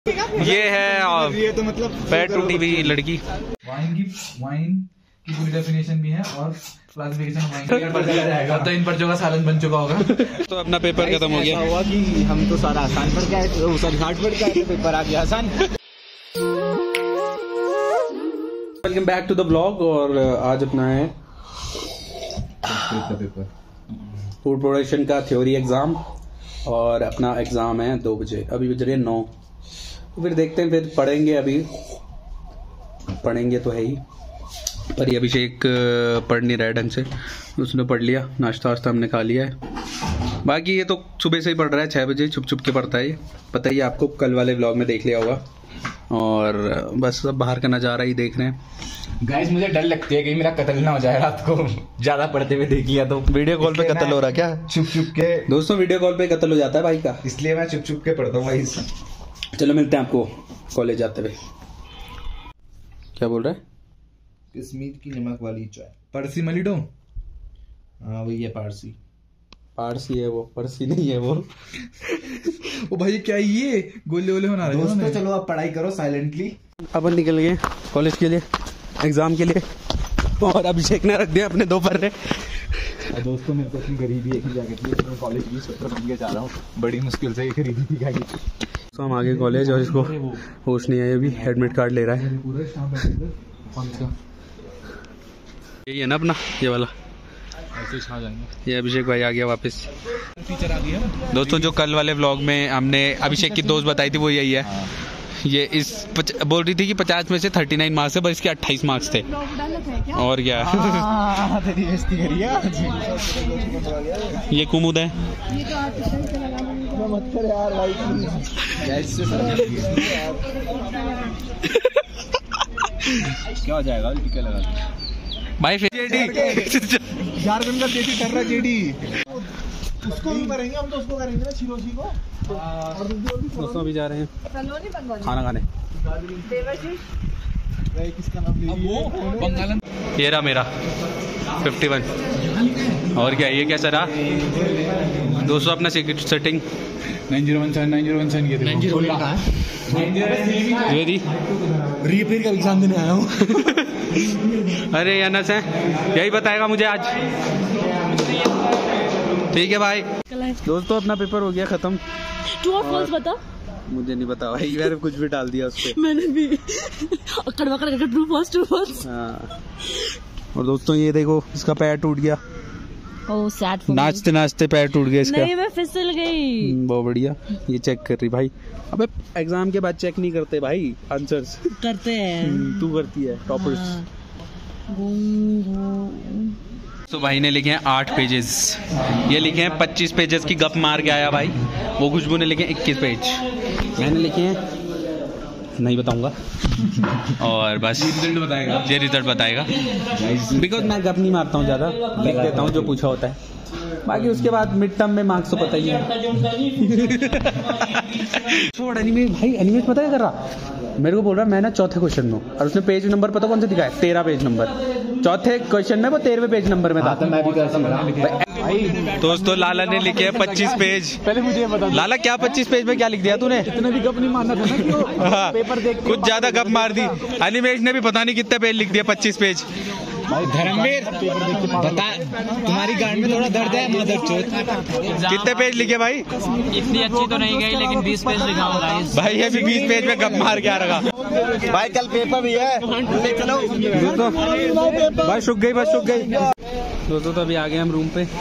ये है ये तो मतलब पैर टूटी हुई लड़की। वाइन की पूरी डेफिनेशन भी है और क्लासिफिकेशन वाइन पर चला जाएगा तो इन पर्चों का सालन बन चुका होगा। तो अपना पेपर खत्म हो गया। हुआ कि हम तो सारा आसान पढ़ के आए थे, सॉरी हार्ड पढ़ के आए थे, पेपर आ गया आसान। Welcome back to the blog. और आज अपना है पेपर फूड प्रोडक्शन का थ्योरी एग्जाम और अपना एग्जाम है 2 बजे। अभी बज रहे हैं 9। तो फिर देखते हैं, फिर पढ़ेंगे। अभी पढ़ेंगे तो है ही, पर ये अभिषेक पढ़ नहीं रहा है ढंग से। उसने पढ़ लिया, नाश्ता वास्ता हमने खा लिया है। बाकी ये तो सुबह से ही पढ़ रहा है, 6 बजे छुप छुप के पढ़ता है। ये पता ही आपको, कल वाले व्लॉग में देख लिया होगा। और बस सब बाहर का नज़ारा ही देख रहे हैं। गाइस मुझे डर लगती है कि मेरा कत्ल ना हो जाए रात को, ज्यादा पढ़ते हुए देख लिया तो। वीडियो कॉल पे कत्ल हो रहा क्या? चुप चुप के दोस्तों, वीडियो कॉल पे कत्ल हो जाता है भाई का, इसलिए मैं चुप चुप के पढ़ता हूँ भाई। चलो मिलते हैं आपको कॉलेज जाते हुए। क्या बोल रहा है? कश्मीर की नमक वाली चाय, पारसी मलिडो। हाँ वही है पारसी। पारसी है वो, परसी नहीं है वो। ओ भाई क्या ये गोले गोले होना रहे हैं दोस्तों। चलो आप पढ़ाई करो साइलेंटली। अपन निकल गए कॉलेज के लिए, एग्जाम के लिए। और अभिषेक ने रख दिया अपने 2 पर्रे। दोस्तों मेरे को अपनी गरीबी एक ही जैकेट ली, मैं कॉलेज की स्वेटर पहन के जा रहा हूँ, बड़ी मुश्किल से ये खरीदी थी गाड़ी। तो हम आगे कॉलेज, और इसको होश नहीं है, अभी एडमिट कार्ड ले रहा है। यही है ना अपना ये वाला, ऐसे छा जाएंगे। ये अभिषेक भाई आ गया वापस। टीचर आ गया दोस्तों, जो कल वाले व्लॉग में हमने अभिषेक की दोस्त बताई थी वो यही है। ये बोल रही थी कि 50 में से 39 मार्क्स है, बस इसके 28 मार्क्स थे। और क्या ये कुमुद है। क्या हो जाएगा टीका लगा भाई फिर झारखंड का देसी कर रहा जेडी। उसको भी करेंगे हम, तो उसको करेंगे ना छिरोसी को। दोस्तों अभी जा रहे हैं खाना खाने। किसका नाम? ये रहा मेरा 51। और क्या, ये कैसा रहा दोस्तों अपना सेटिंग? 9017 ये देखो। रीपेयर का एग्जाम देने आया हूँ। अरे अनस है, यही बताएगा मुझे आज। ठीक है भाई। दोस्तों अपना पेपर हो गया खत्म। ट्रू और फॉल्स बता। मुझे नहीं पता भाई, मैंने कुछ भी डाल दिया उस पे। मैंने भी कड़वा करके ट्रू फॉल्स। हाँ। और दोस्तों ये देखो, इसका पैर टूट गया। Oh sad. नाचते नाचते पैर टूट गया इसका। नहीं मैं फिसल गई। बहुत बढ़िया। ये चेक कर रही भाई। अबे एग्जाम के बाद चेक नहीं करते भाई आंसर्स। करते हैं। तू करती है टॉपर्स। तो भाई ने लिखे हैं 8 पेजेस। ये लिखे हैं 25 पेजेस की गप मार के आया भाई। वो खुशबू ने लिखे 21 पेज। मैंने लिखे हैं नहीं बताऊंगा। और बस ये रिजल्ट बताएगा। बिकॉज मैं गप नहीं मारता हूँ ज्यादा, लिख देता हूँ जो पूछा होता है। बाकी उसके बाद मिड टर्म में मार्क्स तो पता ही है। छोड़ एनिमेश भाई, एनिमेश पता क्या कर रहा? मेरे को बोल रहा मैं ना 4थे क्वेश्चन में, और उसने पेज नंबर पता कौन सा दिखाया? 13 पेज नंबर। 4थे क्वेश्चन में वो 13वें पेज नंबर में था। तो मैं भी कर सकता। दोस्तों लाला ने लिखे हैं 25 पेज। पहले मुझे बता लाला क्या 25 पेज में क्या लिख दिया तूने? इतना भी गप नहीं मारना था ना कि वो हाँ, पेपर देख कुछ ज्यादा गप मार दी। अनिमेश ने भी पता नहीं कितने पेज लिख दिया, 25 पेज। धर्मवीर बता, तुम्हारी गांड में थोड़ा दर्द है मदरचोद। कितने पेज लिखे भाई? इतनी अच्छी तो नहीं गई, लेकिन 20 पेज लिखा होगा भाई ये भी 20 पेज में गप मार के आ रहा। भाई कल पेपर भी है, चलो दोस्तों भाई शुक गई, बस शुक गई। दोस्तों तो अभी आ गए हम रूम पे।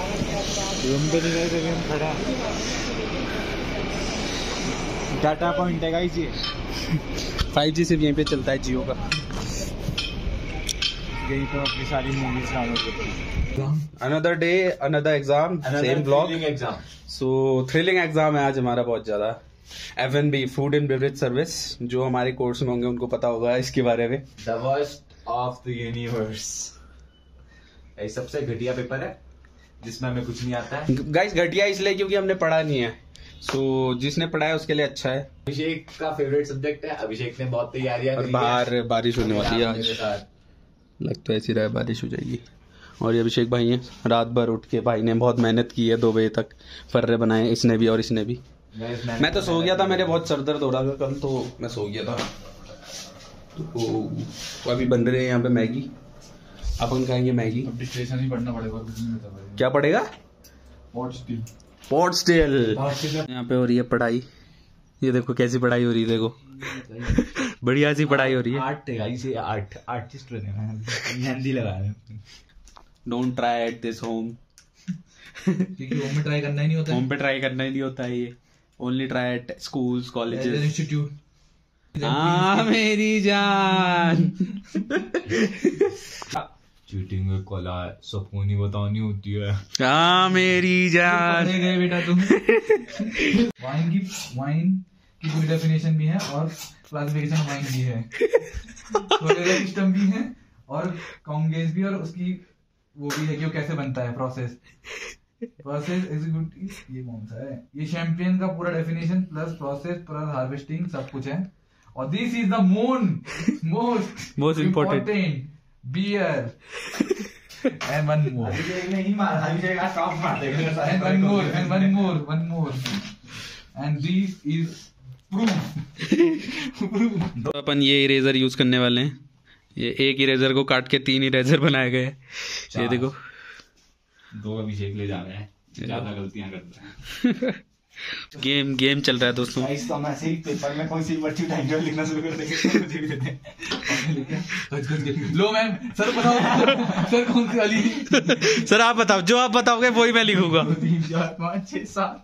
डाटा पॉइंट है गाइस ये। 5G सिर्फ यहीं पे चलता है, जियो का। यही तो अपनी सारी मूवीज डाउनलोड करते हैं। Another day another exam, same blog. So thrilling exam है आज हमारा बहुत ज्यादा। F&B food and beverage service, जो हमारे कोर्स में होंगे उनको पता होगा इसके बारे में। The worst of the universe. ये सबसे घटिया पेपर है जिसमें हमें कुछ नहीं आता है। गाइस घटिया इसलिए क्योंकि हमने पढ़ा नहीं है। सो जिसने पढ़ा है उसके लिए अच्छा है। अभिषेक का फेवरेट सब्जेक्ट है। अभिषेक ने बहुत तैयारियां और बाहर बारिश होने वाली है आज, लग तो ऐसी रहा है बारिश हो जाएगी। और ये अभिषेक भाई हैं, रात भर उठ के भाई ने बहुत मेहनत की है, 2 बजे तक फर्रे बनाए इसने भी और इसने भी। मैं तो सो गया था, मेरे बहुत सर दर्द हो रहा था कल, तो मैं सो गया था। तो अभी बन रहे हैं यहाँ पे मैगी, अपन खाएंगे मैगी। अब डिस्टिलेशन ही पढ़ना पड़ेगा, कुछ नहीं बता पाएगा। क्या पड़ेगा? Pot still. यहाँ पे हो रही है पढ़ाई, ये देखो कैसी पढ़ाई हो रही है, देखो बढ़िया सी पढ़ाई हो रही है। आर्टिस्ट मेहंदी लगा रहे हैं। Don't try at this home, क्योंकि होम में ट्राई करना ही नहीं होता है। होम पे ट्राई करना ही नहीं होता है ये, only try at schools colleges. Institute. हाँ मेरी जान। चीटिंग में कला सबको नहीं बतानी होती है। हाँ मेरी जान। गए बेटा तुम। वाइन की पूरी डेफिनेशन भी है और क्लासिफिकेशन वाइन भी है, सिस्टम भी है और काउंट गेज भी, और उसकी वो भी है कि वो कैसे बनता है, प्रोसेस एग्जीक्यूटिव। ये कौन सा है? ये शैंपियन का पूरा definition plus process plus harvesting सब कुछ है। और this is the most important beer and one more and this is proof. तो अपन ये इरेजर यूज करने वाले हैं, ये एक इरेजर को काट के 3 इरेजर बनाए गए। ये देखो 2 अभिषेक ले जा रहे हैं, ज्यादा गलतियां करता है। गेम चल रहा है दोस्तों। पेपर में कोई सी बच्ची टाइम लिखना शुरू कर देंगे। लो मैम, सर बताओ सर कौन सी वाली? सर आप बताओ, जो आप बताओगे वही मैं लिखूंगा। 3 4 5 6 7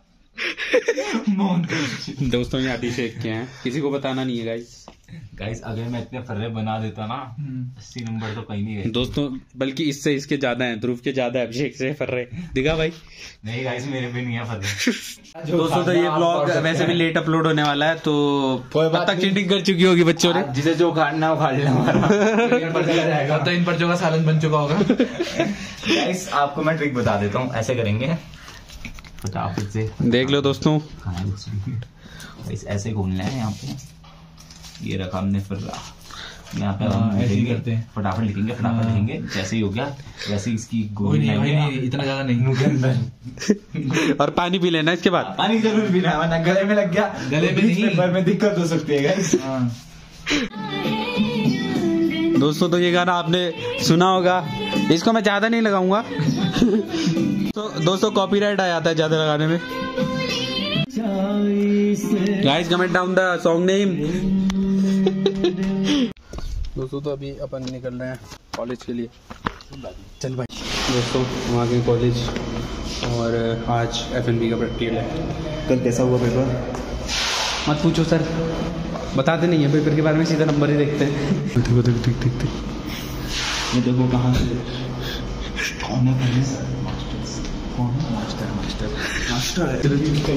दोस्तों ये अभिषेक के हैं, किसी को बताना नहीं है गाइस। अगर मैं इतने फर्रे बना देता ना 80 नंबर तो कहीं नहीं गए दोस्तों, बल्कि इससे इसके ज्यादा हैं, ध्रुव के ज्यादा है अभिषेक से फर्रे। दिखा भाई? नहीं गाइस, मेरे पे नहीं है फर्रे। दोस्तों तो ये ब्लॉग वैसे भी लेट अपलोड होने वाला है, तो तब तक चीटिंग कर चुकी होगी बच्चों ने। जिसे जो खाना उखाड़ लेना हमारा। तो इन पर्चों का सालन बन चुका होगा। गाइस आपको मैं ट्रिक बता देता हूँ, ऐसे करेंगे फटाफट से। देख लो दोस्तों, गाइस ऐसे घूमना है। यहाँ पे ये रखा हमने फर्रा, यहाँ पे हम ऐसे ही करते हैं। फटाफट लिखेंगे, जैसे ही हो गया वैसे इसकी गोली नहीं, इतना ज्यादा नहीं, मुंह के अंदर। और पानी पी लेना इसके बाद। पानी जरूर पीना है, वरना गले में लग गया, गले में नहीं, पेपर में दिक्कत हो सकती है गाइस। दोस्तों तो ये गाना आपने सुना होगा, इसको मैं ज्यादा नहीं लगाऊंगा। तो दोस्तों कॉपीराइट आ जाता है ज्यादा लगाने में। Guys comment down the song name. दोस्तों तो अभी अपन निकल रहे हैं कॉलेज के लिए। चल भाई। दोस्तों हम आ गए कॉलेज और आज FNB का प्रैक्टिकल है। कल कैसा हुआ पेपर? मत पूछो सर, बताते नहीं है पेपर के बारे में, सीधा नंबर ही देखते हैं। देखते ये देखो कहाँ से कौन है? कौन है? मास्टर है।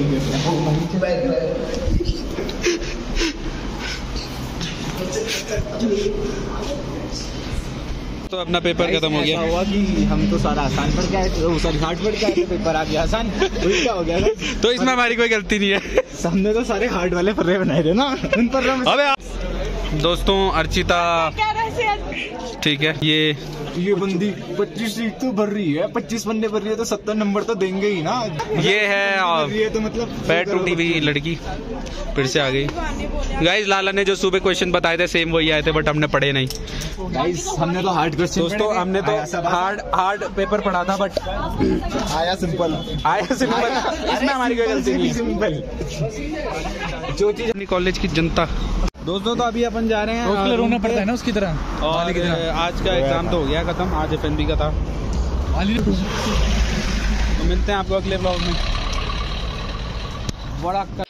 तो अपना पेपर खत्म हो गया। हुआ कि हम तो सारा आसान पढ़ के आए थे, सॉरी हार्ड पढ़ के आए थे, पेपर आ गया आसान। क्या हो गया? तो इसमें हमारी कोई गलती नहीं है। सामने तो सारे हार्ड वाले फर्रे बनाए थे ना, उन पर अबे दोस्तों अर्चिता, ठीक है, ये बंदी 25 सीट तो भर रही है, 25 बनने भर रही है तो 70 नंबर तो देंगे ही ना। ये है तो मतलब पैर टूटी हुई लड़की फिर से आ गई। गाइस लाला ने जो सुबह क्वेश्चन बताए थे सेम वही आए थे, बट हमने पढ़े नहीं। गाइस हमने तो हार्ड क्वेश्चन, दोस्तों हमने तो हार्ड पेपर पढ़ा था, बट आया सिंपल। इसमें हमारी कोई गलती नहीं है। सिंपल जो चीज अपनी कॉलेज की जनता। दोस्तों तो अभी अपन जा रहे हैं, रोना पड़ता है ना उसकी तरह। और आज का एग्जाम तो हो गया खत्म, आज FNB का था। तो मिलते हैं आपको अगले ब्लॉग में। बड़ा